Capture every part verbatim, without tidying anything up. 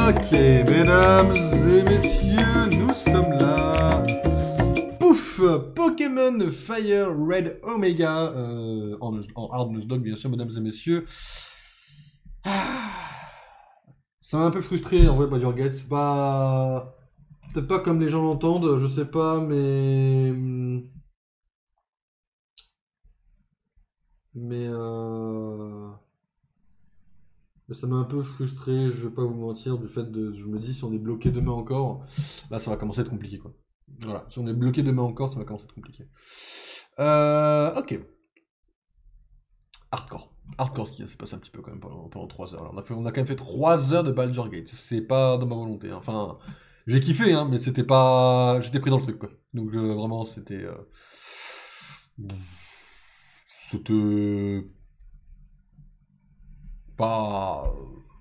Ok, mesdames et messieurs, nous sommes là. Pouf, Pokémon Fire Red Omega, euh, en, en Hard Nuzlocke, bien sûr, mesdames et messieurs. Ça m'a un peu frustré, en vrai, Baldur's Gate. C'est pas... Peut-être pas comme les gens l'entendent, je sais pas, mais... Mais euh... mais ça m'a un peu frustré, je vais pas vous mentir, du fait de... Je me dis, si on est bloqué demain encore, là, ça va commencer à être compliqué, quoi. Voilà, si on est bloqué demain encore, ça va commencer à être compliqué. Euh... Ok. Hardcore. Hardcore, ce qui s'est passé un petit peu quand même pendant, pendant trois heures. Là. On, a fait, on a quand même fait trois heures de Baldur's Gate. C'est pas dans ma volonté. Hein. Enfin, j'ai kiffé, hein, mais c'était pas... J'étais pris dans le truc, quoi. Donc, euh, vraiment, c'était... Euh... C'était... Pas...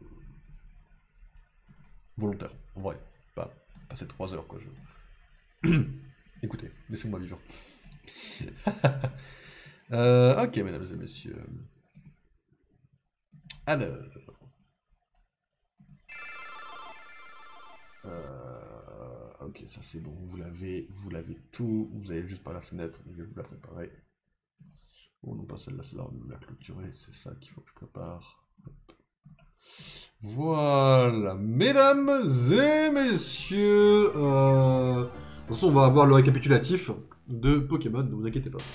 volontaire, en vrai. Pas passer trois heures, quoi. Je... Écoutez, laissez-moi vivre. euh, ok, mesdames et messieurs. Alors... Euh, ok, ça c'est bon, vous l'avez, vous l'avez tout, vous avez juste par la fenêtre, je vais vous la préparer. Oh non, pas celle-là, celle-là, on va la clôturer, c'est ça qu'il faut que je prépare. Hop. Voilà, mesdames et messieurs, euh... de toute façon on va avoir le récapitulatif de Pokémon, ne vous inquiétez pas.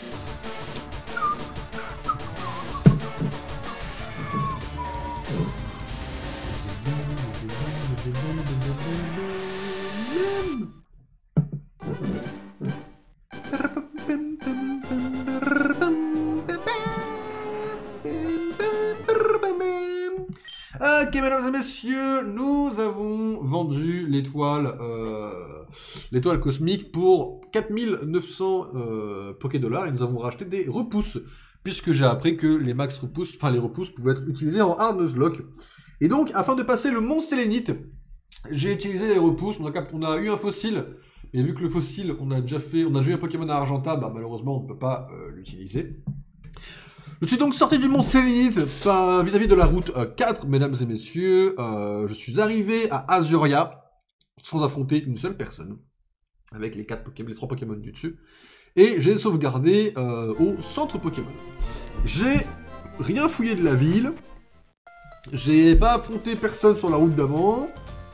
Ok, mesdames et messieurs, nous avons vendu l'étoile euh, l'étoile cosmique pour quatre mille neuf cents euh, Poké-Dollars et nous avons racheté des repousses, puisque j'ai appris que les max repousses, enfin les repousses pouvaient être utilisées en Hard Nuzlocke. Et donc, afin de passer le mont Sélénite, j'ai utilisé les repousses, on a, cap... on a eu un fossile, mais vu que le fossile, on a déjà fait, on a déjà eu un Pokémon à Argenta, bah malheureusement on ne peut pas euh, l'utiliser. Je suis donc sorti du mont Sélénite vis-à-vis de la route euh, quatre, mesdames et messieurs. Euh, je suis arrivé à Azuria sans affronter une seule personne, avec les, quatre Pokémon, les trois Pokémon du dessus. Et j'ai sauvegardé euh, au centre Pokémon. J'ai rien fouillé de la ville. J'ai pas affronté personne sur la route d'avant.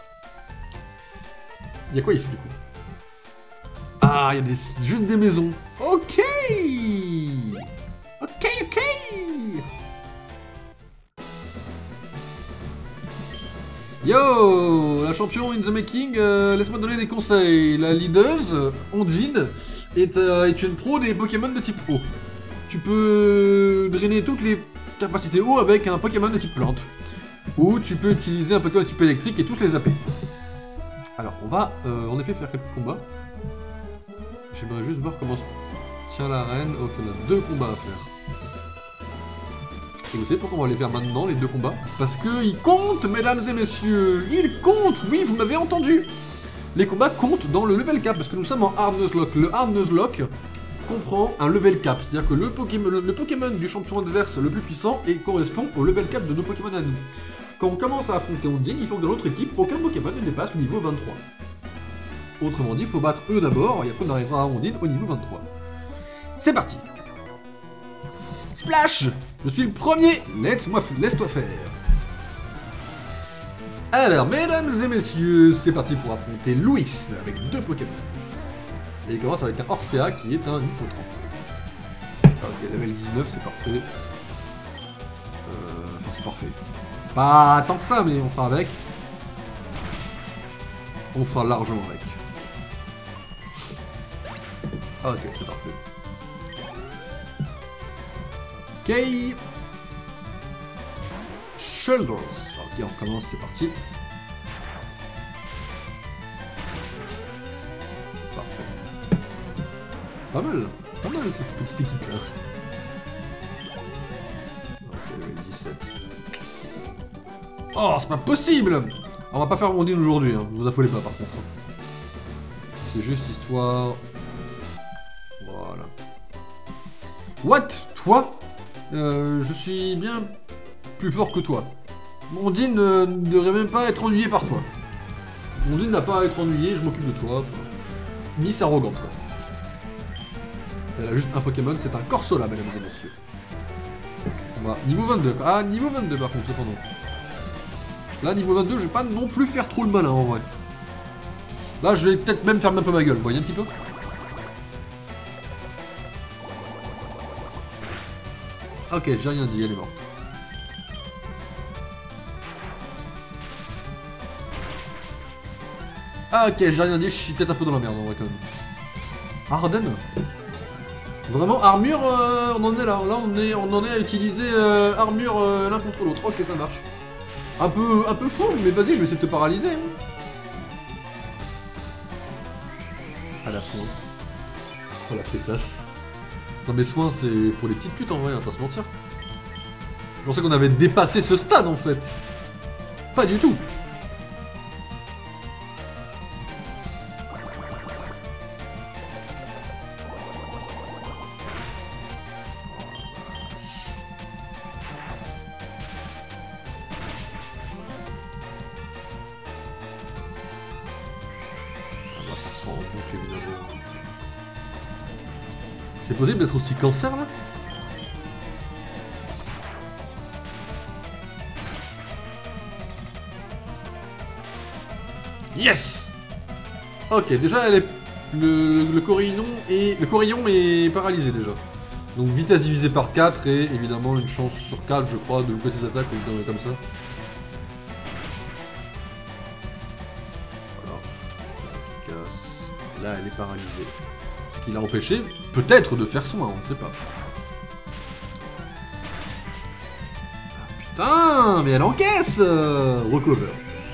Il y a quoi ici du coup? Ah, il y a des, juste des maisons. Ok. Ok, ok. Yo, la champion in the making, euh, laisse-moi donner des conseils. La leaduse, Ondine, est, euh, est une pro des Pokémon de type eau. Tu peux drainer toutes les capacités eau avec un Pokémon de type plante. Ou tu peux utiliser un Pokémon de type électrique et tous les zapper. Alors, on va euh, en effet faire quelques combats. J'aimerais juste voir comment se tient l'arène. Ok, on a deux combats à faire. Et vous savez pourquoi on va les faire maintenant, les deux combats? Parce qu'ils comptent, mesdames et messieurs. Ils comptent, oui, vous m'avez entendu. Les combats comptent dans le level cap, parce que nous sommes en Hard Nuzlocke. Le Hard Nuzlocke comprend un level cap, c'est-à-dire que le Pokémon, le Pokémon du champion adverse le plus puissant et correspond au level cap de nos Pokémon à nous. Quand on commence à affronter Ondine, il faut que dans notre équipe, aucun Pokémon ne dépasse le niveau vingt-trois. Autrement dit, il faut battre eux d'abord, et après on arrivera à Ondine au niveau vingt-trois. C'est parti. Splash! Je suis le premier! Laisse-moi, laisse-toi faire! Alors, mesdames et messieurs, c'est parti pour affronter Louis avec deux Pokémon. Et il commence avec un Orcea qui est un Hippotrampe. Ok, level dix-neuf, c'est parfait. Euh, enfin, c'est parfait. Pas tant que ça, mais on fera avec. On fera largement avec. Ok, c'est parfait. Ok. Shoulders. Ok, on recommence, c'est parti. Parfait. Pas mal, pas mal cette petite équipe là. Ok, level dix-sept. Oh, c'est pas possible! On va pas faire Ondine aujourd'hui, hein. Vous affolez pas par contre. C'est juste histoire... Voilà. What? Toi? Euh, je suis bien plus fort que toi. Mondine ne ne devrait même pas être ennuyée par toi. Mondine n'a pas à être ennuyée, je m'occupe de toi. Enfin, Miss arrogante, quoi. Elle a juste un Pokémon, c'est un Corsola, mesdames et messieurs. Voilà, niveau vingt-deux. Ah, niveau vingt-deux par contre, cependant. Là, niveau vingt-deux, je vais pas non plus faire trop le malin, en vrai. Là, je vais peut-être même fermer un peu ma gueule, vous voyez un petit peu? Ok, j'ai rien dit, elle est morte. Ah ok, j'ai rien dit, je suis peut-être un peu dans la merde en vrai quand même. Arden? Vraiment, armure, euh, on en est là. Là, on, est, on en est à utiliser euh, armure euh, l'un contre l'autre. Ok, ça marche. Un peu, un peu fou, mais vas-y, je vais essayer de te paralyser. Hein. À la soin. Oh la pétasse. Non mais soin, c'est pour les petites putes en vrai, on va pas se mentir. Je pensais qu'on avait dépassé ce stade en fait. Pas du tout. C'est possible d'être aussi cancer là? Yes! Ok, déjà elle est... le, le corillon est... le corillon est paralysé déjà. Donc vitesse divisée par quatre et évidemment une chance sur quatre je crois de louper ses attaques ou comme ça. Voilà. Efficace. Là elle est paralysée. Ce qui l'a empêché peut-être de faire soin, on ne sait pas. Ah, putain, mais elle encaisse euh, Recover.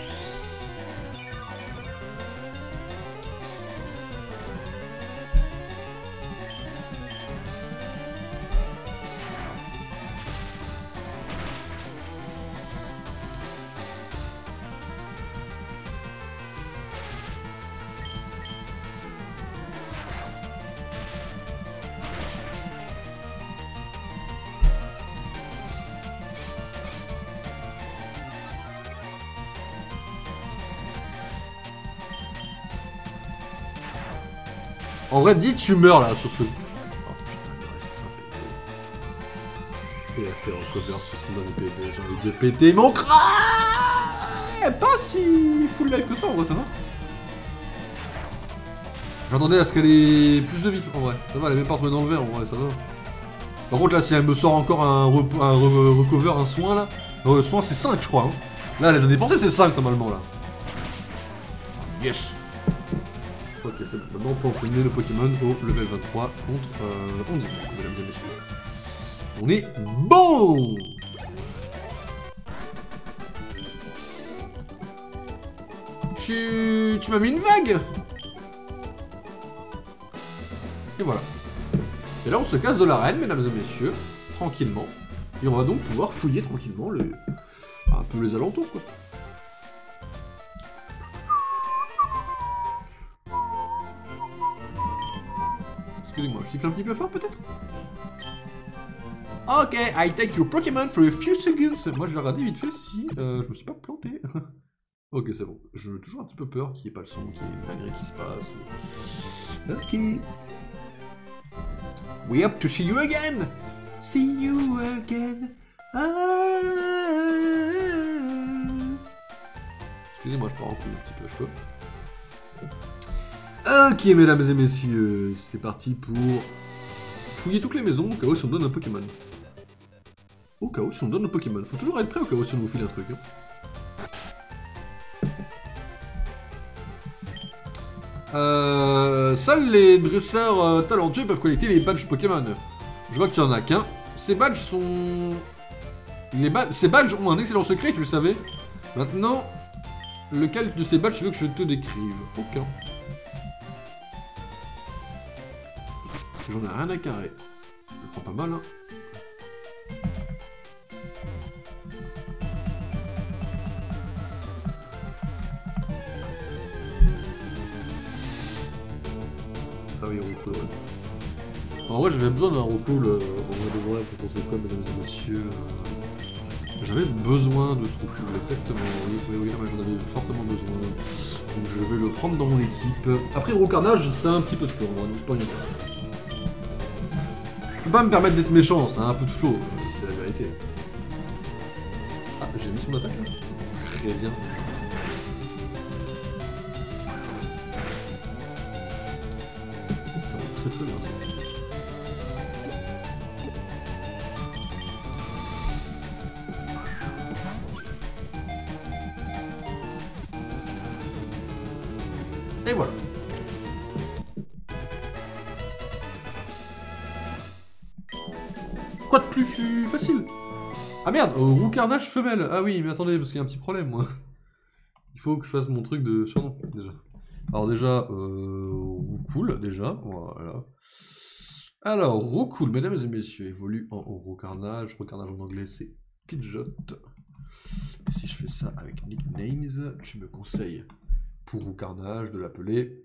En vrai, dis tu meurs là sur ce. Oh putain, il reste un P D. Et a fait recover sur son dernier P D. J'ai envie de péter mon crâne. Pas si full life que ça en vrai, ça va. J'attendais à ce qu'elle ait plus de vie en vrai. Ça va, elle est même pas retombée dans le verre en vrai, ça va. Par contre, là, si elle me sort encore un, re un re recover, un soin là. Le soin, c'est cinq, je crois. Hein. Là, elle a dépensé ses cinq normalement là. Yes! Ok, c'est bon. Maintenant, on peut entraîner le Pokémon au level vingt-trois contre euh, onze, mesdames et messieurs. On est bon! Tu, tu m'as mis une vague! Et voilà. Et là, on se casse de l'arène, mesdames et messieurs, tranquillement. Et on va donc pouvoir fouiller tranquillement le... un peu les alentours, quoi. Excusez-moi, je siffle un petit peu fort peut-être? Ok, I take your Pokémon for a few seconds. Moi je vais regarder vite fait si euh, je me suis pas planté. Ok, c'est bon. J'ai toujours un petit peu peur qu'il n'y ait pas le son, qu'il y ait une dinguerie qui se passe. Ok. We hope to see you again. See you again. Ah. Excusez-moi, je pars en couille un petit peu, je peux. Ok, mesdames et messieurs, c'est parti pour fouiller toutes les maisons au cas où si on donne un Pokémon. Au cas où si on donne un Pokémon. Faut toujours être prêt au cas où si on vous file un truc. Hein. Euh, seuls les dresseurs euh, talentueux peuvent collecter les badges Pokémon. Je vois qu'il n'y en a qu'un. Ces badges sont... Les ba... Ces badges ont un excellent secret, tu le savais. Maintenant, lequel de ces badges tu veux que je te décrive? Aucun. J'en ai rien à carrer. Je prends pas mal, hein. Ah oui, Roku, ouais. En vrai, j'avais besoin d'un Roku, le... en vrai de vrai, pour penser quoi, mesdames et messieurs. J'avais besoin de ce recul, exactement. Oui, oui, oui, j'en avais fortement besoin. Donc je vais le prendre dans mon équipe. Après, Roucarnage, c'est un petit peu sport, donc je peux rien faire. Je peux pas me permettre d'être méchant, c'est un peu de flow, c'est la vérité. Ah, j'ai mis son attaque là. Très bien. Ça va très très bien ça. Et voilà. Quoi de plus facile? Ah merde, euh, Roucarnage femelle. Ah oui, mais attendez, parce qu'il y a un petit problème, moi. Il faut que je fasse mon truc de surnom, déjà. Alors déjà, euh, Roucool, déjà, voilà. Alors, Roucool, mesdames et messieurs, évolue en Roucarnage. Roucarnage en anglais, c'est Pidgeot. Et si je fais ça avec nicknames, tu me conseilles pour Roucarnage de l'appeler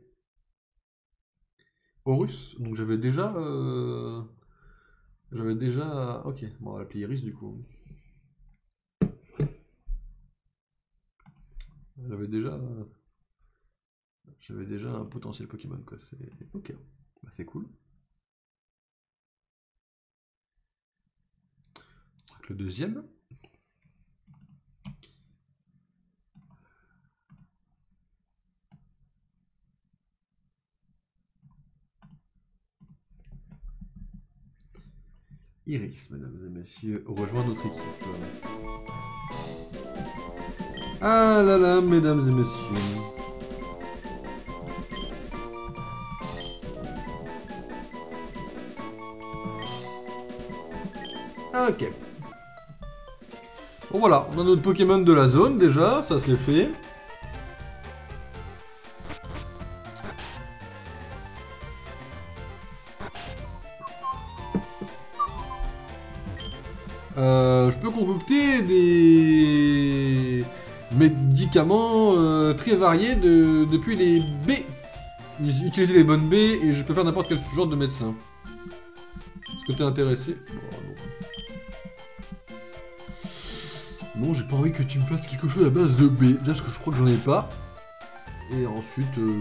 Horus. Donc j'avais déjà... Euh... J'avais déjà... Ok, bon, on va l'appeler Iris du coup. J'avais déjà... J'avais déjà un potentiel Pokémon, quoi. C'est... Ok, bah, c'est cool. Le deuxième. Iris, mesdames et messieurs, rejoint notre équipe. Ah là là, mesdames et messieurs. Ok. Bon voilà, on a notre Pokémon de la zone déjà, ça c'est fait. Euh, je peux concocter des médicaments euh, très variés de, depuis les baies. Utiliser les bonnes baies et je peux faire n'importe quel genre de médecin. Est-ce que t'es intéressé? Non, non j'ai pas envie que tu me fasses quelque chose à base de baies. Déjà parce que je crois que j'en ai pas. Et ensuite... Euh...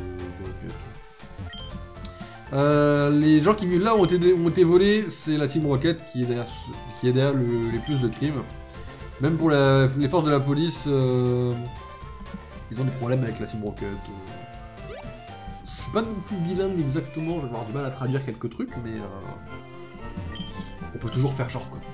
Euh, les gens qui vivent là ont été, ont été volés, c'est la Team Rocket qui est derrière, qui est derrière le, les plus de crimes. Même pour la, les forces de la police, euh, ils ont des problèmes avec la Team Rocket. Euh. Je suis pas non plus bilingue exactement, je vais avoir du mal à traduire quelques trucs, mais euh, on peut toujours faire genre quoi.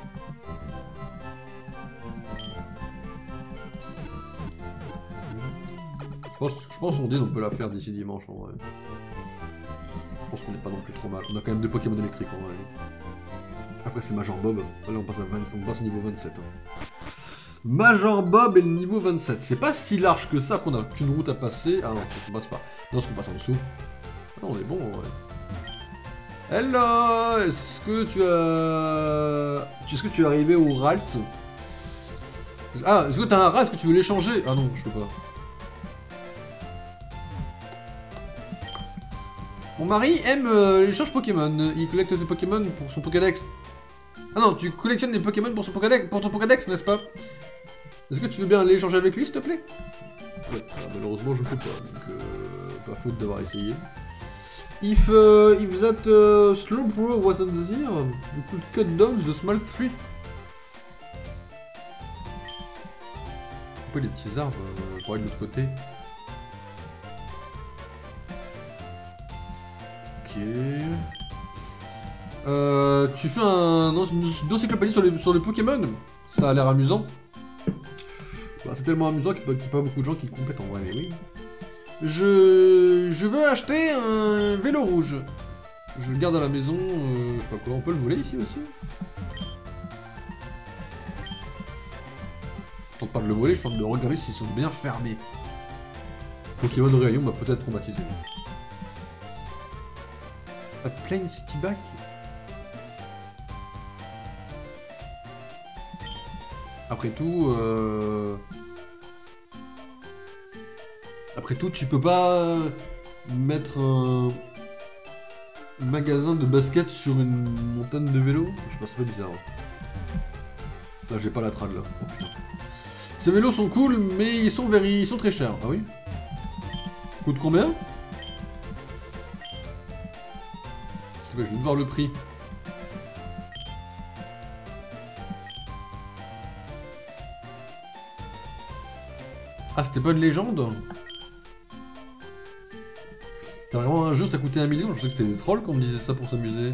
Je pense, je pense qu'on dit on peut la faire d'ici dimanche en vrai. Je pense qu'on n'est pas non plus trop mal. On a quand même deux Pokémon électriques en vrai. Après c'est Major Bob. Là on passe, à vingt, on passe au niveau vingt-sept. Hein. Major Bob est le niveau vingt-sept. C'est pas si large que ça qu'on a qu'une route à passer. Ah non, on passe pas. Non, parce qu'on passe en dessous. Ah non, on est bon en vrai. Hello. Est-ce que tu as... Est-ce que tu es arrivé au Ralt? Ah, est-ce que t'as un Ralt? Est-ce que tu veux l'échanger? Ah non, je peux pas. Mon mari aime euh, l'échange Pokémon. Il collecte des Pokémon pour son Pokédex. Ah non, tu collectionnes des Pokémon pour, son Pokédex, pour ton Pokédex, n'est-ce pas? Est-ce que tu veux bien aller échanger avec lui, s'il te plaît? Ouais, alors, malheureusement, je peux pas, donc euh, pas faute d'avoir essayé. If, uh, if that uh, Slowbro wasn't there, you could cut down the small tree. Pourquoi les petits arbres euh, pour aller de l'autre côté? Ok. Euh, tu fais un une encyclopédie sur les, sur les Pokémon. Ça a l'air amusant. Bah, c'est tellement amusant qu'il n'y a pas beaucoup de gens qui le complètent en vrai, mais oui. Je, je veux acheter un vélo rouge. Je le garde à la maison, euh, je sais pas quoi, on peut le voler ici aussi? Je tente pas de le voler, je tente de regarder s'ils sont bien fermés. Pokémon de Rayon m'a peut-être traumatisé. A Plain City Back. Après tout, euh... Après tout, tu peux pas mettre un magasin de basket sur une montagne de vélo? Je sais pas, c'est pas bizarre. Là, j'ai pas la trad là. Oh, putain. Ces vélos sont cool, mais ils sont, very... ils sont très chers. Ah oui? Coûte combien? Je vais voir le prix. Ah, c'était pas une légende? C'est vraiment un jeu, ça coûtait un million? Je pensais que c'était des trolls qu'on me disait ça pour s'amuser.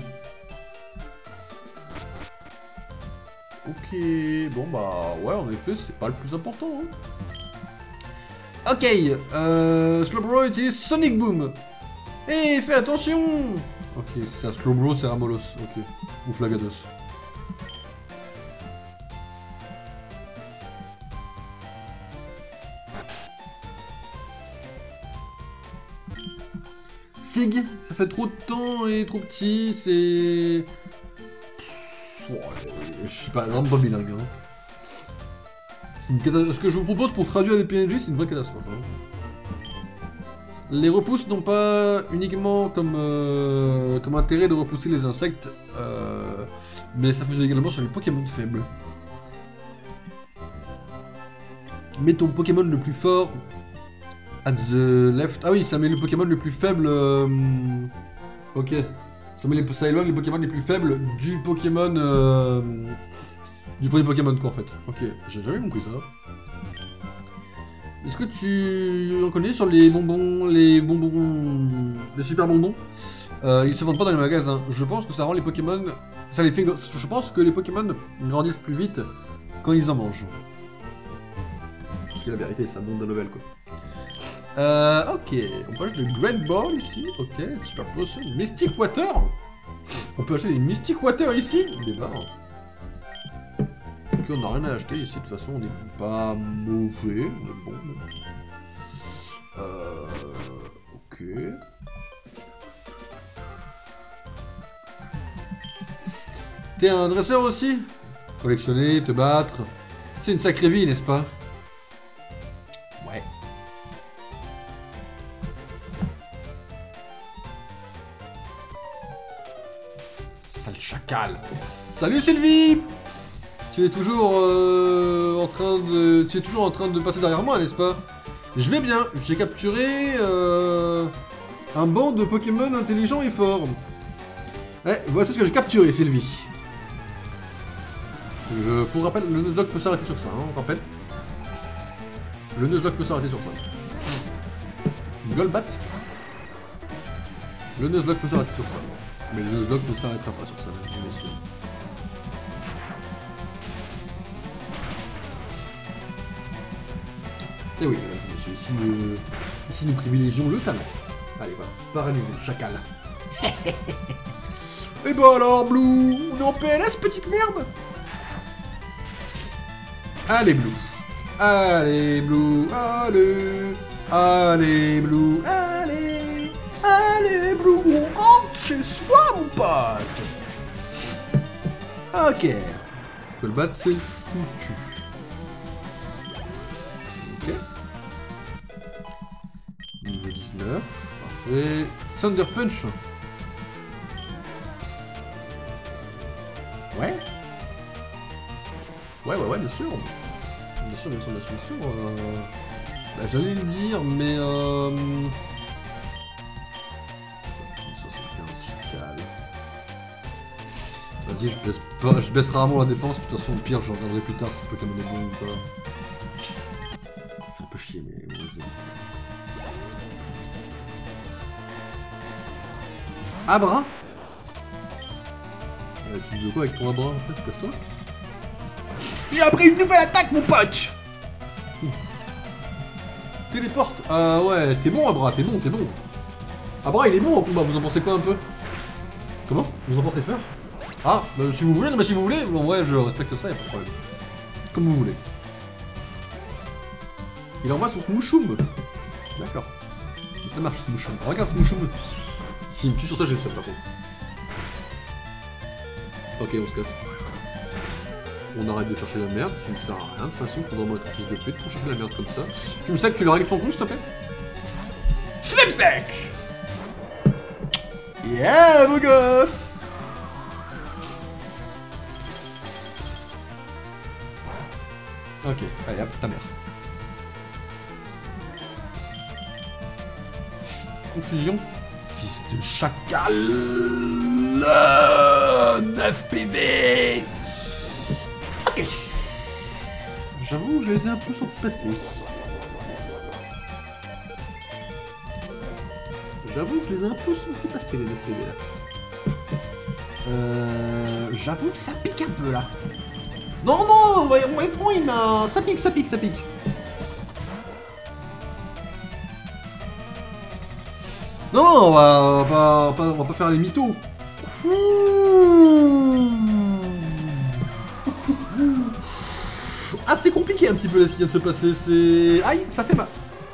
Ok, bon bah ouais, en effet, c'est pas le plus important. Hein. Ok, euh, Slowbro utilise Sonic Boom. Hé, hey, fais attention. Ok, c'est un Slowbro, c'est Ramolos, ok. Ou Flagados. Sig, ça fait trop de temps et trop petit, c'est... Oh, je suis pas, vraiment pas bilingue. Hein. Une Ce que je vous propose pour traduire les P N J, c'est une vraie catastrophe. Hein. Les repousses n'ont pas uniquement comme, euh, comme intérêt de repousser les insectes, euh, mais ça faisait également sur les Pokémon faibles. Mets ton Pokémon le plus fort at the left. Ah oui, ça met le Pokémon le plus faible. Euh... Ok. Ça, met les... ça éloigne les Pokémon les plus faibles du Pokémon. Euh... Du premier Pokémon quoi en fait. Ok, j'ai jamais compris ça. Est-ce que tu en connais sur les bonbons, les bonbons, les super bonbons? euh, Ils se vendent pas dans les magasins. Je pense que ça rend les Pokémon, ça les fait. Je pense que les Pokémon grandissent plus vite quand ils en mangent. Parce que la vérité, c'est un monde de nouvelle quoi. Euh, ok, on peut acheter le Great Ball ici, ok, Super Potion, Mystic Water. On peut acheter des Mystic Water ici, des barres. Ok, on n'a rien à acheter ici, de toute façon on n'est pas mauvais, on est bon. Euh, ok. T'es un dresseur aussi? Collectionner, te battre. C'est une sacrée vie, n'est-ce pas? Ouais. Sale chacal. Salut Sylvie! Tu es toujours euh, en train de... Tu es toujours en train de passer derrière moi, n'est-ce pas? Je vais bien. J'ai capturé euh, un banc de Pokémon intelligents et forts. Ouais, voici ce que j'ai capturé, Sylvie. Je, pour rappel, le Nuzlocke peut s'arrêter sur ça, hein, on rappelle. Le Nuzlocke peut s'arrêter sur ça. Golbat. Le Nuzlocke peut s'arrêter sur ça. Mais le Nuzlocke ne s'arrêtera pas sur ça, bien sûr. Et oui, monsieur, ici, nous, ici nous privilégions le talent. Allez, voilà, paralyser le chacal. Et bah alors, Blue, on est en P L S, petite merde. Allez, Blue. Allez, Blue, allez. Allez, Blue, allez. Allez, Blue, on rentre chez soi, mon pote. Ok. Golbat, c'est foutu. Ok. Niveau dix-neuf. Parfait. Thunder Punch. Ouais. Ouais, ouais, ouais, bien sûr. Bien sûr, bien sûr, bien sûr, bien sûr. Euh... Bah, j'allais le dire, mais euh... Vas-y, je baisse pas, je baisse rarement la défense, de toute façon, au pire, je regarderai plus tard si Pokémon est bon ou pas. C'est un peu chier, mais vas-y. Abra? euh, Tu veux quoi avec ton Abra en fait? Casse-toi. J'ai appris une nouvelle attaque, mon pote. Téléporte. Ah euh, ouais, t'es bon Abra, t'es bon, t'es bon. Abra il est bon en combat, vous en pensez quoi un peu? Comment? Vous en pensez faire? Ah, bah, si vous voulez, non mais si vous voulez, en vrai je respecte ça, y'a pas de problème. Comme vous voulez. Il envoie son Smoochoum. D'accord. Ça marche Smoochoum. Regarde Smoochoum. S'il me tue sur ça, j'ai le seul par contre. Ok, on se casse. On arrête de chercher la merde, ça ne sert à rien. De toute façon, il faudra vraiment être un fils de pute pour chercher la merde comme ça. Tu me sais que tu leur règles son coup, s'il te plaît? Slipsec! Yeah, beau gosse! Ok, allez hop, ta mère. Confusion. Fils de chacal. neuf P V. Ok. J'avoue, je les ai un peu sentis passer. J'avoue que je les ai un peu sentis passer les neuf P V là. Euh... J'avoue que ça pique un peu là. Non, non, voyons, voyons, il m'a... Ça pique, ça pique, ça pique. Non, non, on va, on va, pas, on va, pas, on va pas faire les mythos. Ah, c'est compliqué un petit peu là, ce qui vient de se passer. C'est... Aïe, ça fait mal.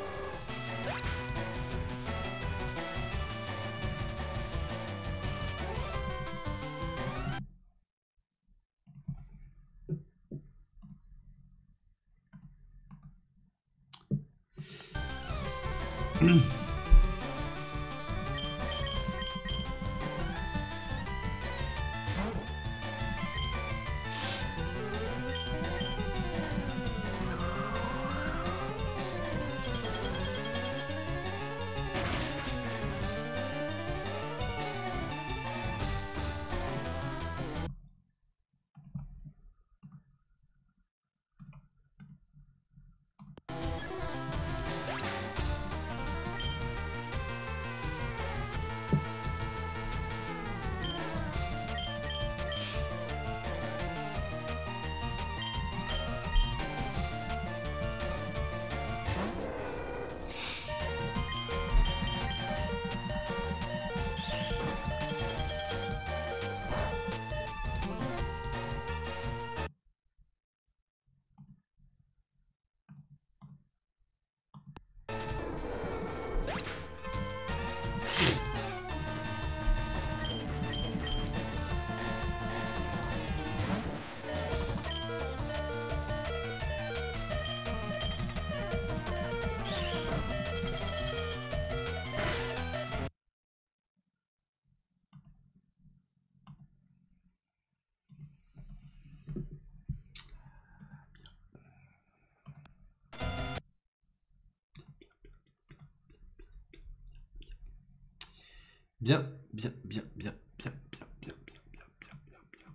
Bien, bien, bien, bien, bien, bien, bien, bien, bien, bien, bien, bien.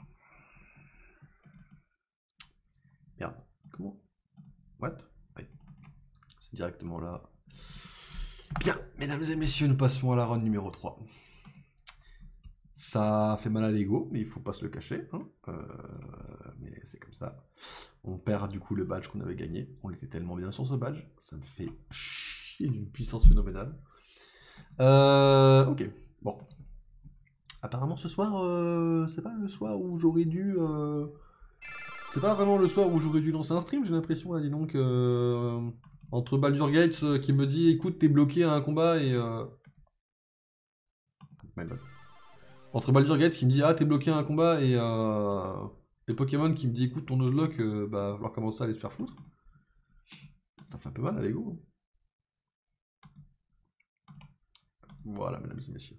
Merde, comment? What? Oui. C'est directement là. Bien, mesdames et messieurs, nous passons à la run numéro trois. Ça fait mal à l'ego, mais il faut pas se le cacher. Hein. Euh, mais c'est comme ça. On perd du coup le badge qu'on avait gagné. On était tellement bien sur ce badge. Ça me fait chier d'une puissance phénoménale. Euh, ok, bon. Apparemment ce soir, euh, c'est pas le soir où j'aurais dû... Euh... C'est pas vraiment le soir où j'aurais dû lancer un stream, j'ai l'impression, là, dis donc. Euh... Entre Baldur's Gate euh, qui me dit, écoute, t'es bloqué à un combat et... Euh... Entre Baldur's Gate qui me dit, ah, t'es bloqué à un combat et... Euh... Et Pokémon qui me dit, écoute, ton Nuzlocke, euh, bah, va falloir commencer à aller se faire foutre. Ça fait un peu mal à l'ego. Voilà, mesdames et messieurs.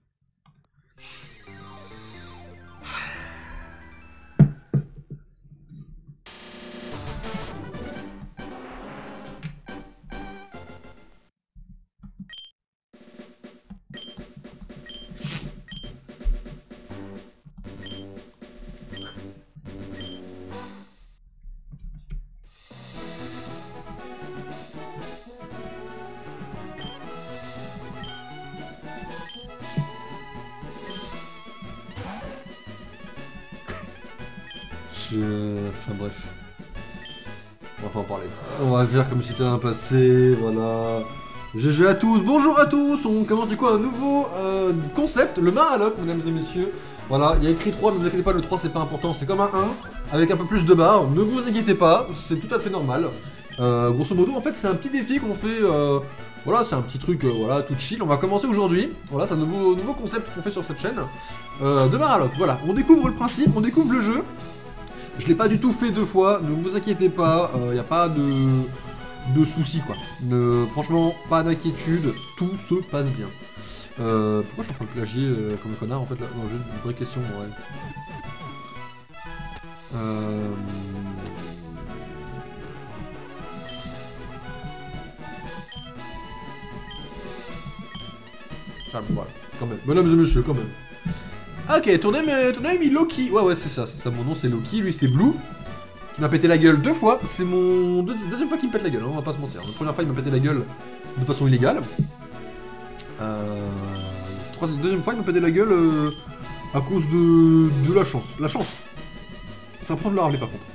Je... Enfin bref. On va pas en parler. On va faire comme si c'était un passé, voilà. G G à tous, bonjour à tous. On commence du coup un nouveau euh, concept, le Maraloc, mesdames et messieurs. Voilà, il y a écrit trois, ne vous inquiétez pas, le trois c'est pas important, c'est comme un un, avec un peu plus de barres, ne vous inquiétez pas, c'est tout à fait normal. Euh, grosso modo, en fait, c'est un petit défi qu'on fait, euh, voilà, c'est un petit truc, euh, voilà, tout chill. On va commencer aujourd'hui, voilà, c'est un nouveau, nouveau concept qu'on fait sur cette chaîne, euh, de Maraloc. Voilà, on découvre le principe, on découvre le jeu. Je l'ai pas du tout fait deux fois, ne vous inquiétez pas, il euh, n'y a pas de, de soucis quoi. Ne, franchement, pas d'inquiétude, tout se passe bien. Euh, pourquoi je suis en train de plagier euh, comme un connard en fait là? Non, j'ai une vraie question en vrai. Euh... irréprochable, voilà, quand même. Mesdames et messieurs, quand même. Ok, ton nom, ton nom est Loki. Ouais, ouais, c'est ça, c'est ça, mon nom c'est Loki, lui c'est Blue. Qui m'a pété la gueule deux fois, c'est mon deux... deuxième fois qu'il me pète la gueule, hein, on va pas se mentir. La première fois il m'a pété la gueule de façon illégale. Euh... La deuxième fois il m'a pété la gueule euh... à cause de... de la chance. La chance. C'est un point de la rappeler par contre.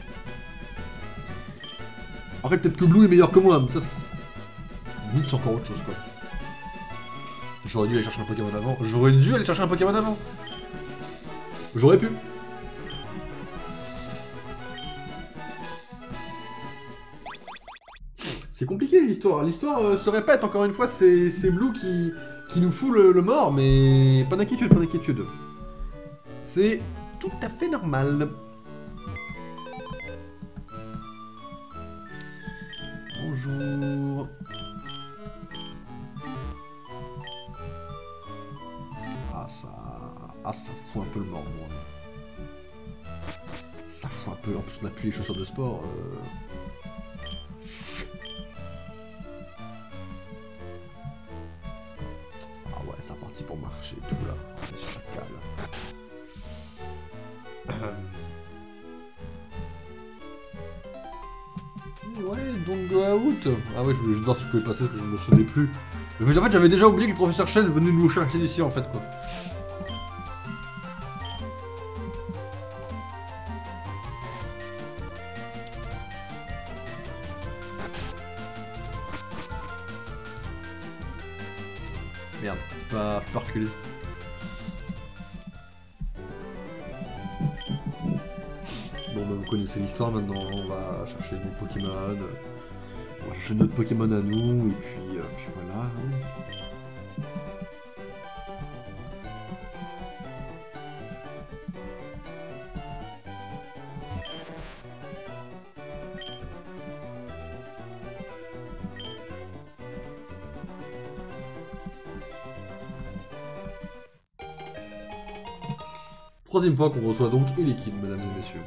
Après peut-être que Blue est meilleur que moi, mais ça c'est... Limite c'est encore autre chose quoi. J'aurais dû aller chercher un Pokémon avant. J'aurais dû aller chercher un Pokémon avant. J'aurais pu. C'est compliqué l'histoire. L'histoire euh, se répète encore une fois, c'est Blue qui, qui nous fout le, le mort, mais pas d'inquiétude, pas d'inquiétude. C'est tout à fait normal. Bonjour. Ah ça... Ah ça fout un peu le mort, moi. Ça fout un peu... En plus on a plus les chaussures de sport. Euh... Pour marcher tout là, chacal. Ouais, don't go out. Ah ouais, je voulais juste voir si je pouvais passer parce que je me souvenais plus. En fait, j'avais déjà oublié que le professeur Chen venait nous chercher d'ici en fait quoi. Merde, je peux pas reculer. Bon bah vous connaissez l'histoire maintenant, on va chercher nos Pokémon. On va chercher notre Pokémon à nous, et puis, euh, puis voilà. Troisième fois qu'on reçoit donc Elekid, mesdames et messieurs.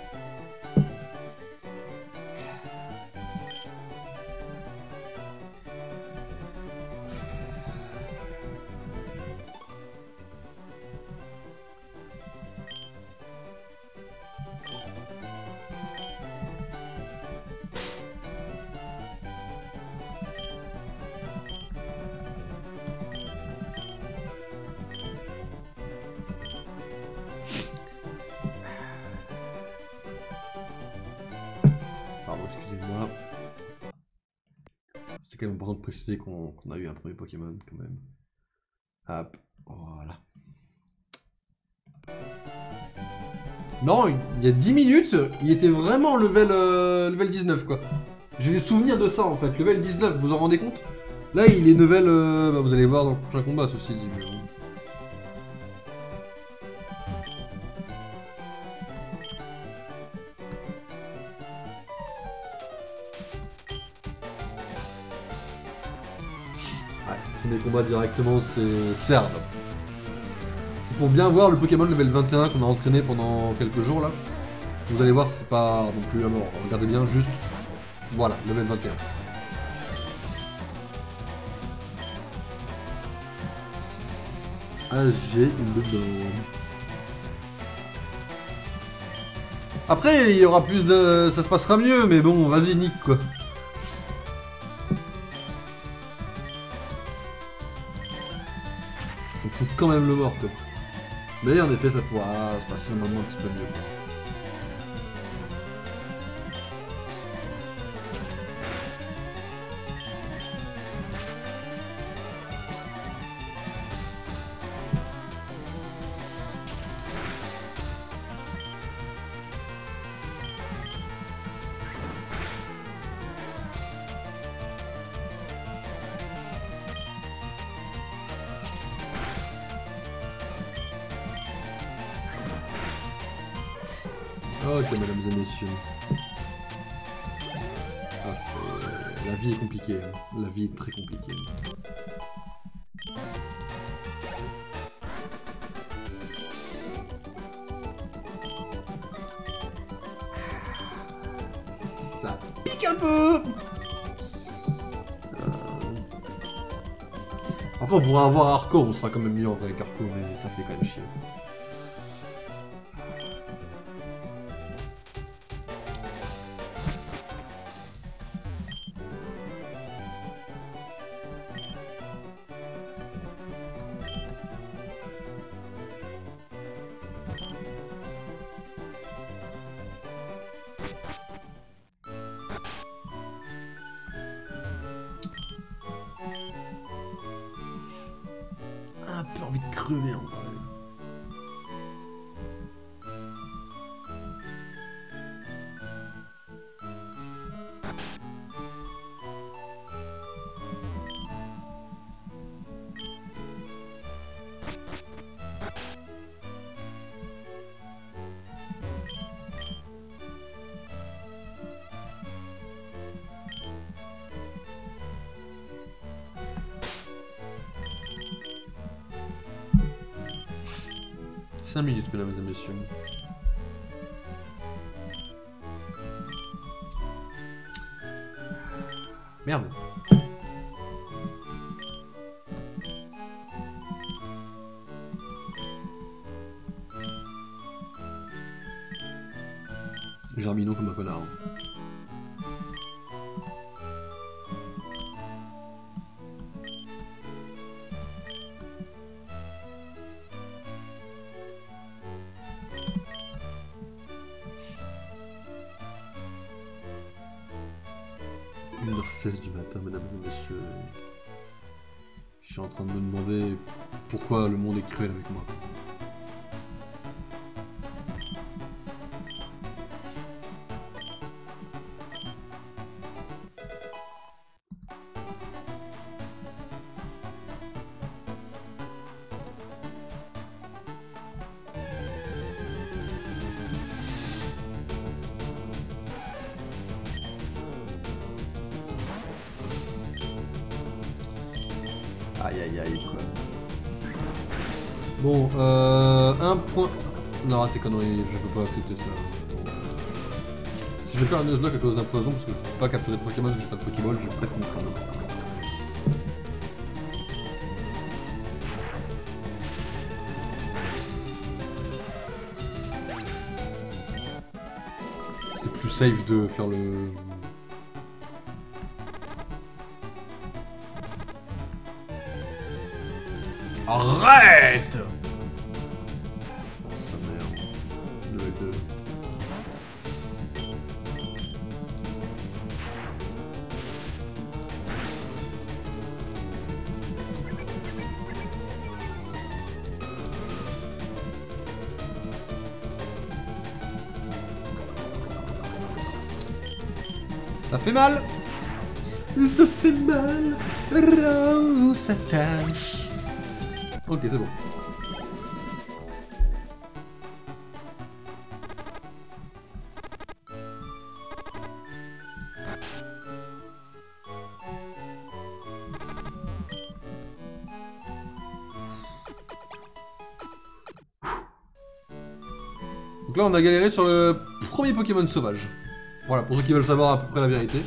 C'est quand même important de préciser qu'on qu'on a eu un premier Pokémon quand même. Hop, voilà. Non, il y a dix minutes, il était vraiment level, euh, level dix-neuf quoi. J'ai des souvenirs de ça en fait, level dix-neuf, vous vous en rendez compte? Là il est level, euh, bah, vous allez voir dans le prochain combat ceci dit. Mais bon. Premier combat directement, c'est Cerd. C'est pour bien voir le Pokémon level vingt et un qu'on a entraîné pendant quelques jours là. Vous allez voir, c'est pas non plus la mort. Regardez bien, juste. Voilà, level vingt et un. Ah, j'ai une dedans. Après, il y aura plus de. Ça se passera mieux, mais bon, vas-y, nique quoi. Ça fout quand même le mort quoi. Mais en effet, ça pourra se passer maintenant un petit peu mieux. Ok, mesdames et messieurs. Ah, c'est... La vie est compliquée. La vie est très compliquée. Ça pique un peu. euh... Après, on pourrait avoir Arco, on sera quand même mieux en vrai avec Arco, mais ça fait quand même chier. Un peu envie de crever en vrai. cinq minutes, mesdames et messieurs. Merde. Germino comme un connard. une heure seize du matin, mesdames et messieurs. Je suis en train de me demander pourquoi le monde est cruel avec moi. Aïe aïe aïe quoi. Bon, euh... un point... Non, arrêtez conneries, je peux pas accepter ça. Bon. Si je perds un Nuzlocke à cause d'un poison, parce que je peux pas capturer de Pokémon, parce que j'ai pas de Pokéball, je prête mon crâne. C'est plus safe de faire le... Arrête! Oh sa merde. deux avec deux. Ça fait mal! Ça fait mal! Raoult s'attache! Ok, c'est bon. Donc là, on a galéré sur le premier Pokémon sauvage. Voilà, pour ceux qui veulent savoir à peu près la vérité.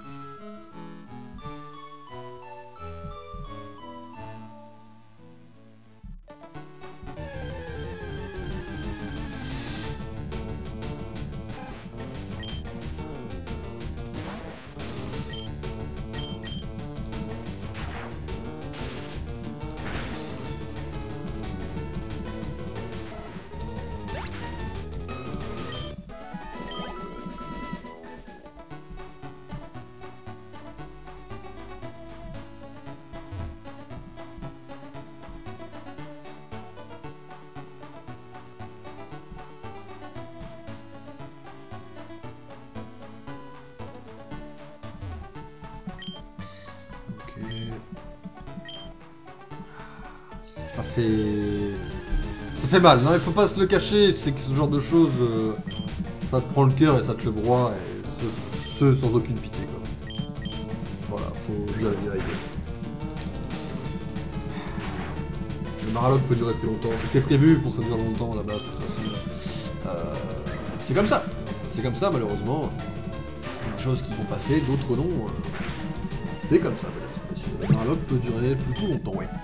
Ça fait... Ça fait mal, non il faut pas se le cacher, c'est que ce genre de choses, euh, ça te prend le cœur et ça te le broie, et ce, ce sans aucune pitié quoi. Voilà, faut dire la vérité. Le Maralogue peut durer plus longtemps, c'était prévu pour que ça dure longtemps là-bas, de toute façon. Euh, c'est comme ça, c'est comme ça malheureusement. Des choses qui vont passer, d'autres non. Euh, c'est comme ça, mesdames et messieurs. Un lock peut durer plutôt longtemps, ouais.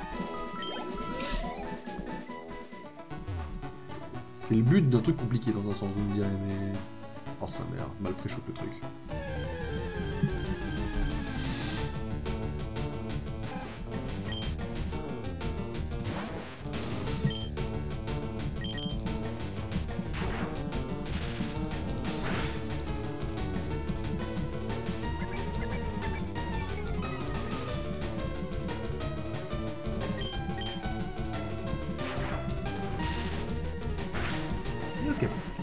C'est le but d'un truc compliqué dans un sens, vous me direz, mais... Oh sa mère, mal préchoppe le truc. Ok.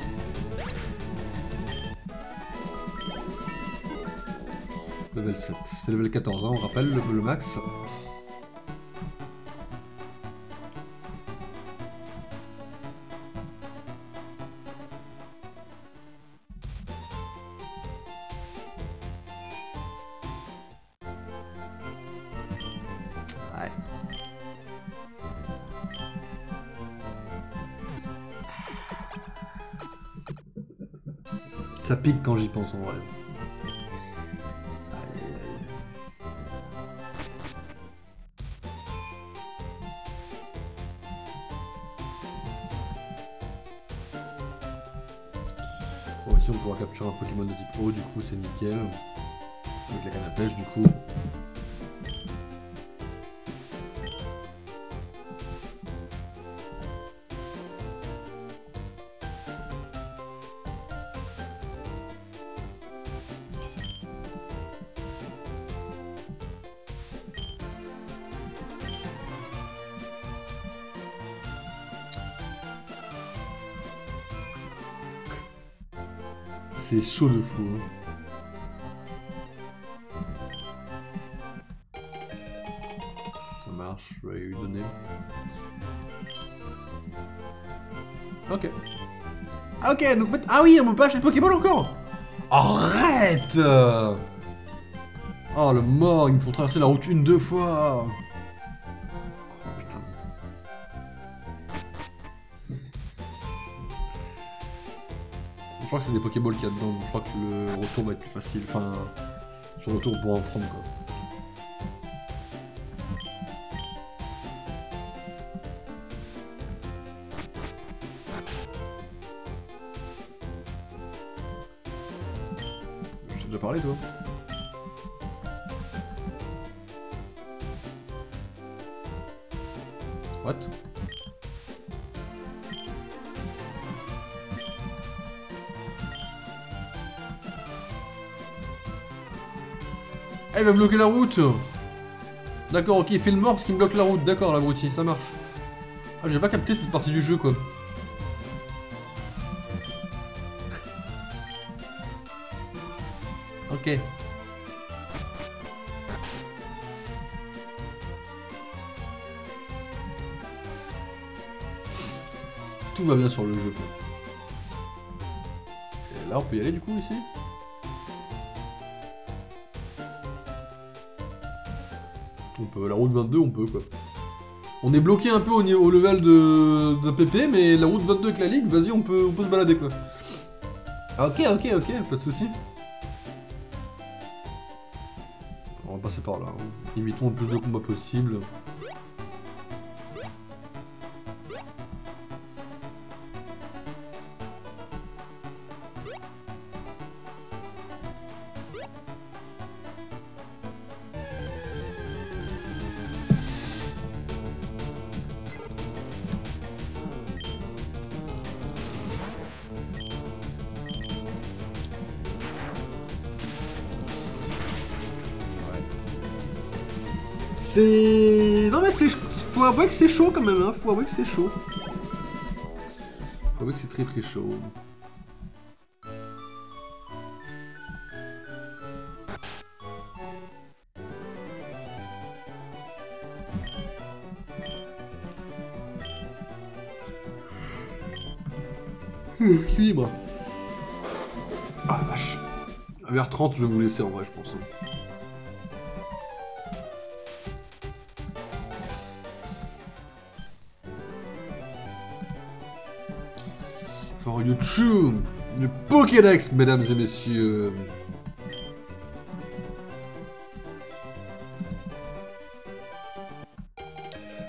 Level sept. C'est level quatorze, hein, on rappelle le, le max. Ouais. Ça pique quand j'y pense en vrai. Bon, ici on pourra capturer un Pokémon de type eau, du coup c'est nickel. Avec la canne à pêche du coup. C'est chaud de fou. Hein. Ça marche, je vais lui donner. Ok. Ah ok, donc en fait... Ah oui, on peut pas acheter de Pokéball encore. Arrête. Oh le mort, ils me font traverser la route une, deux fois. Oh putain. Je crois que c'est des Pokéballs qu'il y a dedans, donc je crois que le retour va être plus facile. Enfin, sur le retour on pourra en prendre quoi. Je t'ai déjà parlé toi. What? Ah, il va bloquer la route. D'accord, ok, il fait le mort parce qu'il me bloque la route. D'accord, l'abruti, ça marche. Ah, j'ai pas capté cette partie du jeu, quoi. Ok. Tout va bien sur le jeu, quoi. Et là, on peut y aller, du coup, ici? On peut, la route vingt-deux, on peut quoi. On est bloqué un peu au, niveau, au level de, de P P, mais la route vingt-deux avec la ligue, vas-y, on peut, on peut se balader quoi. Ok, ok, ok, pas de soucis. On va passer par là. Hein. Limitons le plus de combats possible. C'est... Non mais c'est... Faut avouer que c'est chaud quand même, hein. Faut avouer que c'est chaud. Faut avouer que c'est très très chaud. Équilibre. Ah la vache. Vers trente, je vais vous laisser en vrai, je pense. For YouTube, le Pokédex, mesdames et messieurs.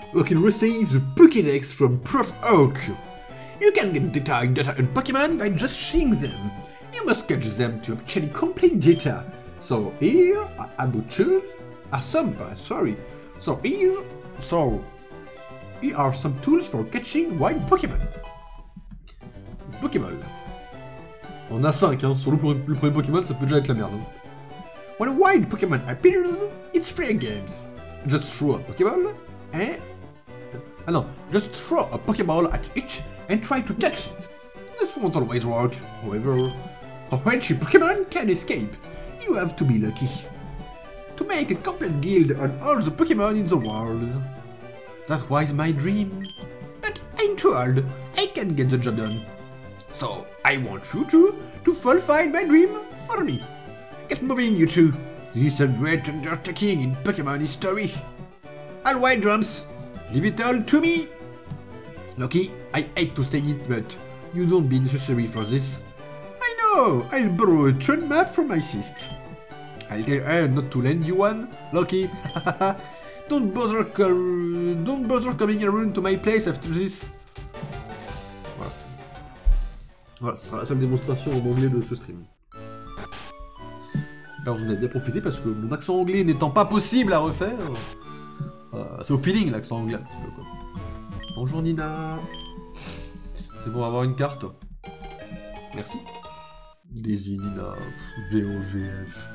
You can receive the Pokédex from Prof Oak. You can get detailed data on Pokemon by just seeing them. You must catch them to obtain complete data. So here are about tools. Are some, uh, sorry. So here, so here are some tools for catching wild Pokémon. Pokéball. On a cinq, hein. Sur le, le premier Pokémon, ça peut déjà être la merde. Hein. When a wild Pokémon appears, it's fair games. Just throw a Pokéball and... Ah non, just throw a Pokéball at it and try to catch it. This won't always work, however. A wretched Pokemon can escape. You have to be lucky. To make a complete guild on all the Pokemon in the world. That was my dream. But I'm too old. I can't get the job done. So I want you two to fulfill my dream for me. Get moving, you two. This is a great undertaking in Pokemon history. All right, Drums. Leave it all to me. Loki, I hate to say it, but you don't be necessary for this. I know. I'll borrow a trend map from my sis. I'll tell her not to lend you one, Loki. Don't bother, don't bother coming around to my place after this. Voilà. Voilà, ce sera la seule démonstration en anglais de ce stream. Alors vous en avez bien profité parce que mon accent anglais n'étant pas possible à refaire, euh, c'est au feeling l'accent anglais un petit peu quoi. Bonjour Nina. C'est bon, avoir une carte. Merci. Daisy, Nina, V O V F.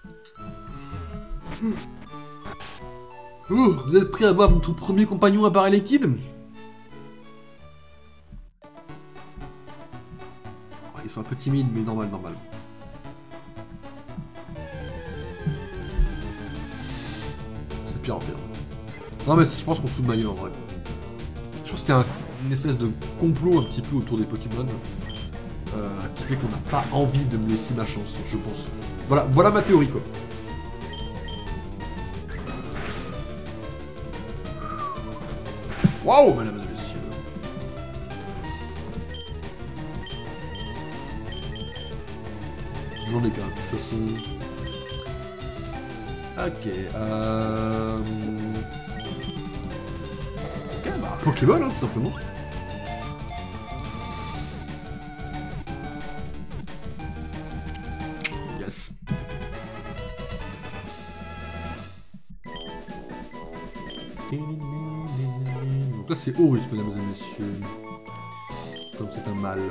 Oh, vous êtes prêts à voir votre premier compagnon apparaître les kids? Oh, ils sont un peu timides, mais normal, normal. C'est pire en pire. Non mais je pense qu'on se fout de ma gueule en vrai. Je pense qu'il y a un, une espèce de complot un petit peu autour des Pokémon euh, qui fait qu'on n'a pas envie de me laisser ma chance, je pense. Voilà, voilà ma théorie quoi. Waouh, mesdames et messieurs. J'en ai qu'un, de toute façon. Ok, euh... ok, bah, Pokéball, hein, tout simplement. Yes. Donc là c'est Horus, mesdames et messieurs. Comme c'est un mâle.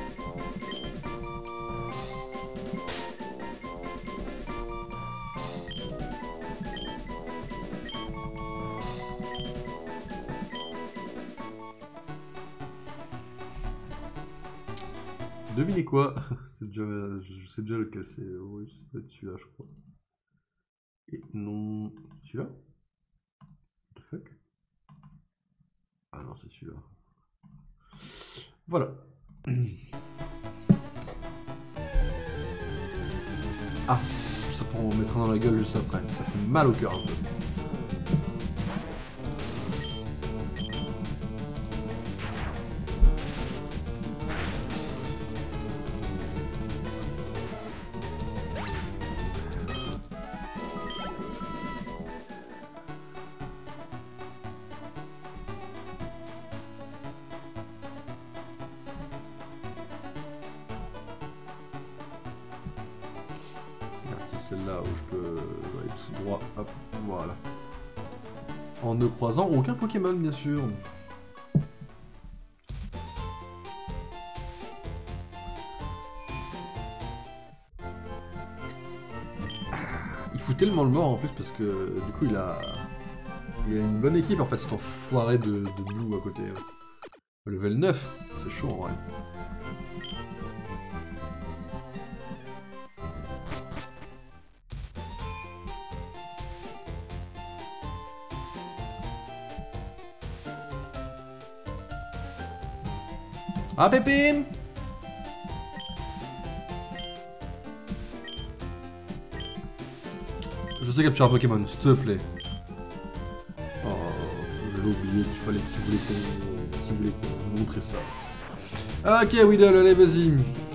Devinez quoi? C'est déjà, je sais déjà lequel c'est. Horus, ça doit être celui-là, je crois. Et non, celui-là? What the fuck? Ah non, c'est celui-là. Voilà. Ah, ça pour en mettre un dans la gueule juste après. Ça fait mal au cœur un peu. Celle-là où je peux aller tout droit, hop, voilà. En ne croisant aucun Pokémon, bien sûr. Il fout tellement le mort en plus parce que du coup il a, il a une bonne équipe en fait, cet enfoiré de, de Blue à côté. Level neuf, c'est chaud en vrai. Ah Pépé! Je sais capturer un Pokémon, s'il te plaît. Oh, j'avais oublié qu'il fallait qu'il voulait qu'on qu'il voulait qu'on montrer ça. Ok Weedle, allez vas-y.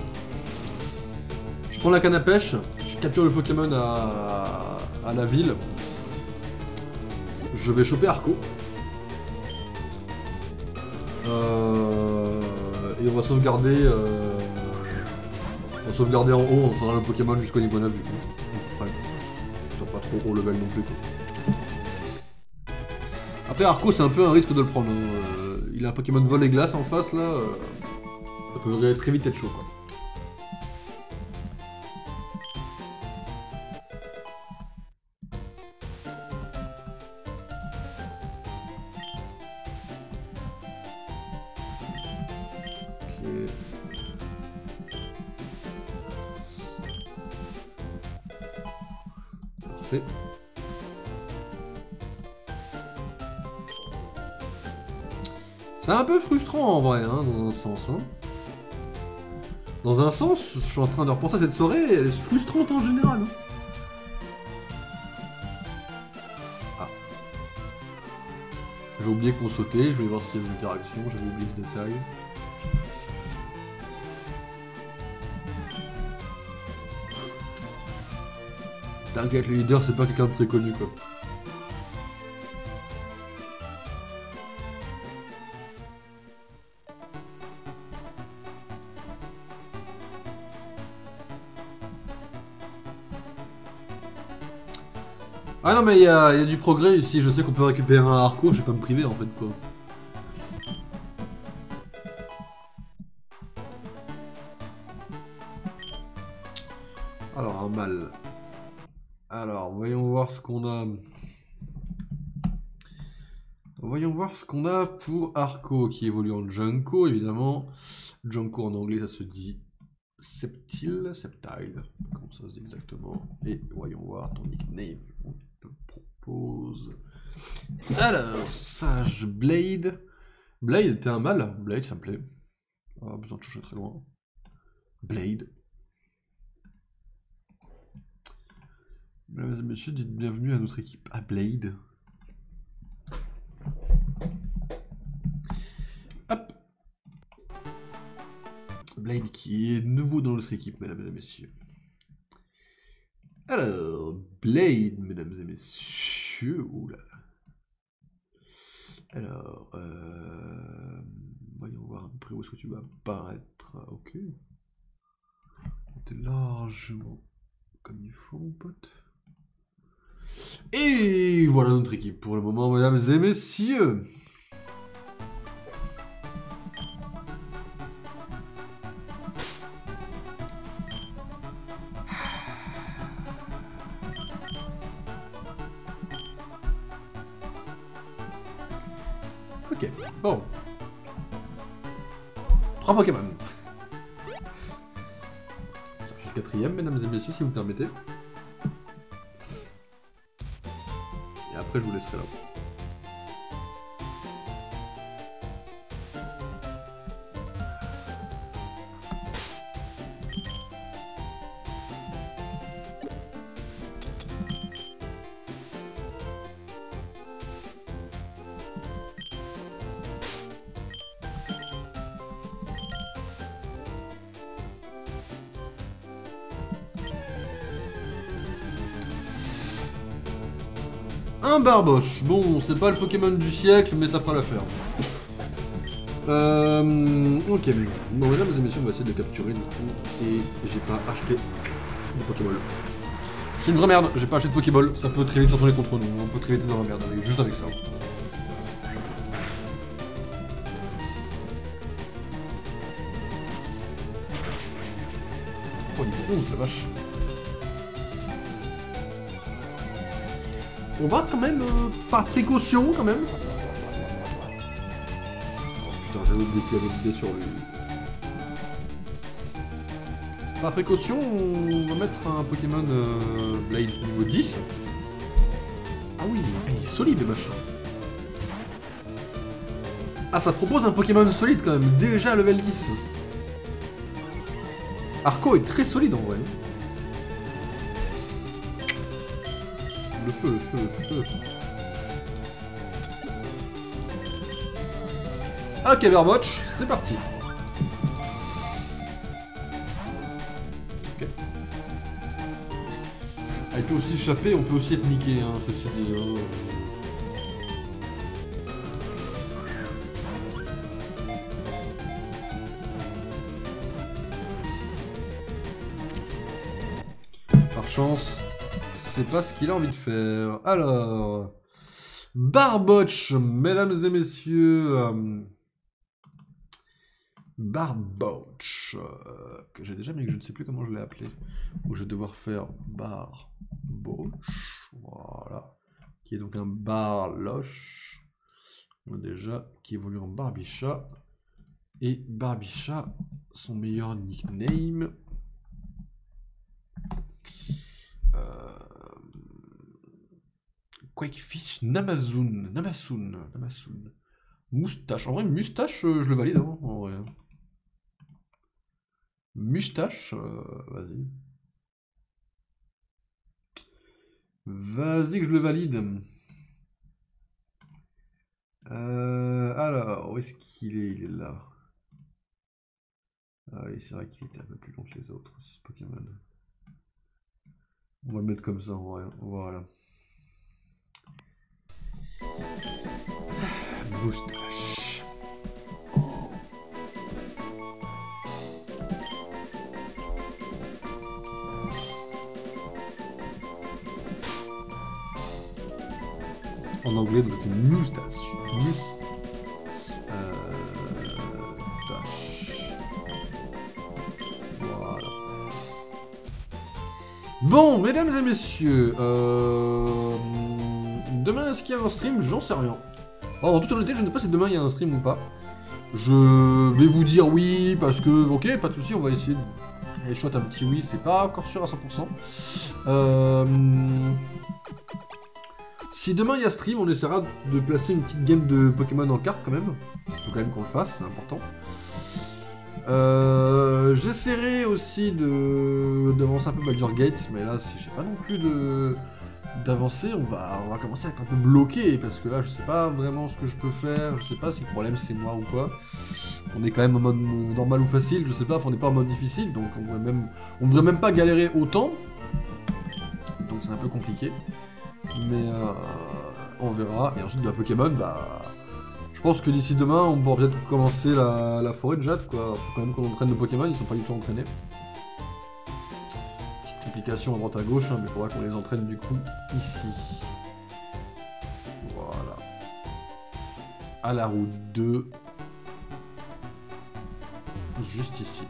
Je prends la canne à pêche, je capture le Pokémon à, à la ville. Je vais choper Arco. Euh... Et on va sauvegarder... Euh... On va sauvegarder en haut, on prendra le Pokémon jusqu'au niveau neuf du coup. Après, ça pas trop haut level non plus quoi. Après Arco c'est un peu un risque de le prendre. Hein. Euh, il a un Pokémon vol et glace en face là. Euh... Ça peut très vite être chaud quoi. C'est un peu frustrant en vrai, hein, dans un sens. Hein. Dans un sens, je suis en train de repenser à cette soirée, elle est frustrante en général. Hein. Ah. J'ai oublié qu'on sautait, je vais voir s'il y a une interaction, j'avais oublié ce détail. T'inquiète, le leader c'est pas quelqu'un de très connu quoi. Ah non mais il y, y a du progrès ici, je sais qu'on peut récupérer un Arco, je vais pas me priver en fait quoi. Alors un mal. Alors voyons voir ce qu'on a. Voyons voir ce qu'on a pour Arco qui évolue en Junko évidemment. Junko en anglais ça se dit Septile, Septile, comment ça se dit exactement. Et voyons voir ton nickname. Propose. Alors, Sage Blade. Blade, t'es un mal. Blade, ça me plaît. Pas besoin de chercher très loin. Blade. Mesdames et messieurs, dites bienvenue à notre équipe. À Blade. Hop. Blade qui est nouveau dans notre équipe, mesdames et messieurs. Alors, Blade, mesdames et messieurs. Oula. Alors, euh... voyons voir à peu près où est-ce que tu vas apparaître. Ok. T'es largement comme il faut, mon pote. Et voilà notre équipe pour le moment, mesdames et messieurs. Ok, bon. Trois Pokémon. Le quatrième, mesdames et messieurs, si vous me permettez. Et après, je vous laisserai là. Un Barboche. Bon, c'est pas le Pokémon du siècle, mais ça fera l'affaire. Euh... Ok, mais... Bon, mesdames et messieurs, on va essayer de le capturer, du coup. Et j'ai pas acheté de Pokéball. C'est une vraie merde, j'ai pas acheté de Pokéball. Ça peut très vite se retourner contre nous. On peut très vite être dans la merde, avec, juste avec ça. Oh, niveau onze, la vache. On va quand même, euh, par précaution, quand même. Oh, putain, j'avais oublié qu'il y avait une idée sur lui. Par précaution, on va mettre un Pokémon euh, Blade niveau dix. Ah oui, il est solide, le machin. Ah, ça propose un Pokémon solide, quand même. Déjà level dix. Arco est très solide, en vrai. Le feu, le feu, le feu. Ok, Verboch, c'est parti. Ok. Ah, il peut aussi échapper, on peut aussi être niqué, hein, ceci dit. Hein. chance, c'est pas ce qu'il a envie de faire. Alors, Barboche, mesdames et messieurs. Euh, Barboche, euh, que j'ai déjà, mais que je ne sais plus comment je l'ai appelé. Où je vais devoir faire Barboche, voilà. Qui est donc un Barloche. On a déjà qui évolue en Barbicha. Et Barbicha, son meilleur nickname. Euh... Quakefish Namazoon. Namazoon. Namazoon. Moustache. En vrai, moustache, euh, je le valide. Hein, en vrai. Moustache, euh, vas-y. Vas-y que je le valide. Euh, alors, où est-ce qu'il est? Il est là. Ah oui, c'est vrai qu'il était un peu plus long que les autres aussi, ce Pokémon. On va le mettre comme ça, en vrai. Voilà. Moustache. En anglais, donc c'est moustache. Moustache. Voilà. Bon, mesdames et messieurs, euh... demain, est-ce qu'il y a un stream? J'en sais rien. Alors, en toute honnêteté, je ne sais pas si demain il y a un stream ou pas. Je vais vous dire oui, parce que, ok, pas de soucis, on va essayer de... Les shots un petit oui, c'est pas encore sûr à cent pour cent. Euh... Si demain il y a stream, on essaiera de placer une petite game de Pokémon en carte quand même. Il faut quand même qu'on le fasse, c'est important. Euh, J'essaierai aussi de d'avancer un peu Baldur's Gate, mais là, si j'ai pas non plus de d'avancer, on va, on va commencer à être un peu bloqué, parce que là, je sais pas vraiment ce que je peux faire, je sais pas si le problème c'est moi ou quoi. On est quand même en mode normal ou facile, je sais pas, on n'est pas en mode difficile, donc on devrait même, on devrait même pas galérer autant. Donc c'est un peu compliqué. Mais euh, on verra. Et ensuite de la Pokémon, bah, je pense que d'ici demain, on pourra peut-être commencer la, la forêt de Jade, quoi. Faut quand même qu'on entraîne nos Pokémon, ils sont pas du tout entraînés. Petite complication à droite à gauche, hein, mais il faudra qu'on les entraîne du coup ici. Voilà. À la route deux. Juste ici.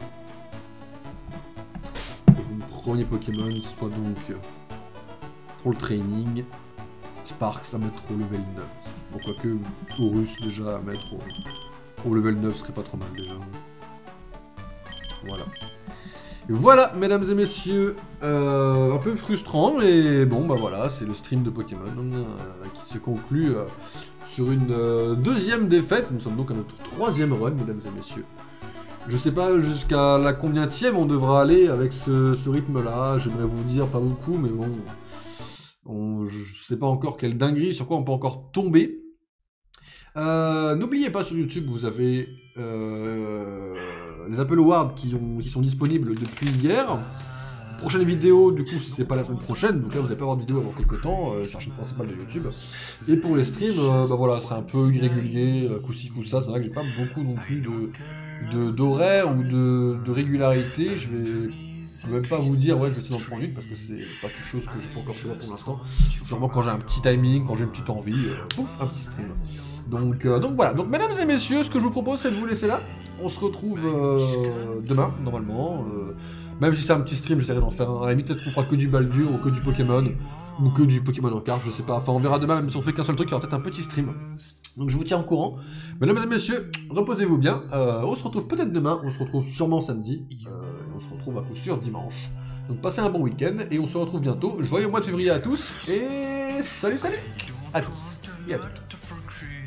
Et mon premier Pokémon soit donc... pour le training, Sparks à mettre au level neuf. Bon, quoique, Horus déjà à mettre au, au level neuf serait pas trop mal déjà. Voilà. Et voilà, mesdames et messieurs, euh, un peu frustrant, mais bon, bah voilà, c'est le stream de Pokémon euh, qui se conclut euh, sur une euh, deuxième défaite. Nous sommes donc à notre troisième run, mesdames et messieurs. Je sais pas jusqu'à la combienième on devra aller avec ce, ce rythme-là. J'aimerais vous dire pas beaucoup, mais bon... On, je sais pas encore quelle dinguerie, sur quoi on peut encore tomber. Euh, N'oubliez pas, sur YouTube, vous avez euh, les Apple Awards qui, ont, qui sont disponibles depuis hier. Prochaine vidéo, du coup, si c'est pas la semaine prochaine, donc là vous n'allez pas avoir de vidéo avant quelques temps, euh, c'est la chaîne principale de YouTube. Et pour les streams, euh, bah voilà, c'est un peu irrégulier, euh, coup-ci, coup-ça, c'est vrai que j'ai pas beaucoup non plus de d'horaire ou de, de régularité. Je vais... Je ne vais même pas vous dire, ouais, je vais essayer d'en prendre une, parce que c'est pas quelque chose que je peux encore faire pour l'instant. Sûrement quand j'ai un petit timing, quand j'ai une petite envie, euh, pouf, un petit stream. Donc, euh, donc voilà, donc mesdames et messieurs, ce que je vous propose, c'est de vous laisser là. On se retrouve euh, demain, normalement. Euh, même si c'est un petit stream, j'essaierai d'en faire un. À la limite, peut-être qu'on fera que du Baldur, ou que du Pokémon, ou que du Pokémon en carte, je sais pas. Enfin, on verra demain, même si on fait qu'un seul truc, il y aura peut-être un petit stream. Donc je vous tiens au courant. Mesdames et messieurs, reposez-vous bien. Euh, on se retrouve peut-être demain, on se retrouve sûrement samedi. Euh, on se retrouve à coup sûr dimanche. Donc passez un bon week-end et on se retrouve bientôt. Joyeux mois de février à tous et salut salut à tous et à toutes.